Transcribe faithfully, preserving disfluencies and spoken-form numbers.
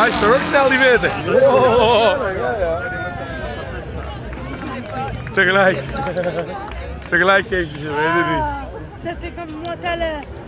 hij is toch ook snel die witte. Oh. Tegelijk. Tegelijk keek je ze, weet je niet. Ça fait comme moi tout à l'heure.